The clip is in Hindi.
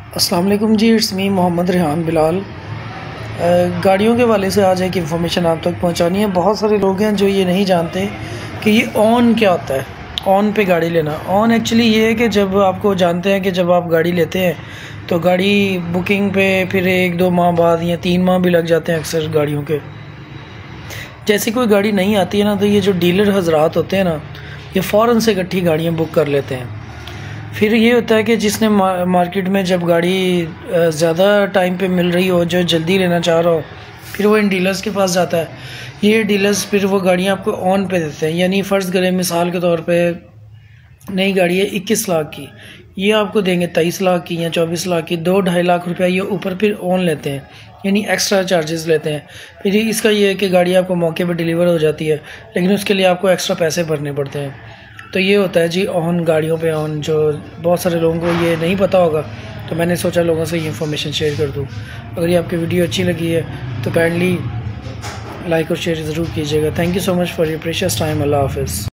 अस्सलाम वालेकुम जी, इट्स मी मोहम्मद रेहान बिलाल। गाड़ियों के वाले से आज एक इन्फॉर्मेशन आप तक पहुंचानी है। बहुत सारे लोग हैं जो ये नहीं जानते कि ये ऑन क्या होता है। ऑन पे गाड़ी लेना, ऑन एक्चुअली ये है कि जब आपको जानते हैं कि जब आप गाड़ी लेते हैं तो गाड़ी बुकिंग पे फिर 1-2 माह बाद या 3 माह भी लग जाते हैं अक्सर गाड़ियों के। जैसे कोई गाड़ी नहीं आती है ना, तो ये जो डीलर हजरात होते हैं ना, ये फ़ौरन से इकट्ठी गाड़ियाँ बुक कर लेते हैं। फिर ये होता है कि जिसने मार्केट में जब गाड़ी ज़्यादा टाइम पे मिल रही हो, जो जल्दी लेना चाह रहा हो, फिर वो इन डीलर्स के पास जाता है। ये डीलर्स फिर वो गाड़ियाँ आपको ऑन पे देते हैं। यानी फ़र्ज़ करें मिसाल के तौर पे नई गाड़ी है 21 लाख की, ये आपको देंगे 23 लाख की या 24 लाख की। 2-2.5 लाख रुपया ये ऊपर फिर ऑन लेते हैं, यानी एक्स्ट्रा चार्जेस लेते हैं। फिर इसका ये है कि गाड़ी आपको मौके पर डिलीवर हो जाती है, लेकिन उसके लिए आपको एक्स्ट्रा पैसे भरने पड़ते हैं। तो ये होता है जी ऑन गाड़ियों पे ऑन, जो बहुत सारे लोगों को ये नहीं पता होगा, तो मैंने सोचा लोगों से ये इन्फॉर्मेशन शेयर कर दूँ। अगर ये आपकी वीडियो अच्छी लगी है तो काइंडली लाइक और शेयर ज़रूर कीजिएगा। Thank you so much for your precious time. अल्लाह हाफ़िज़।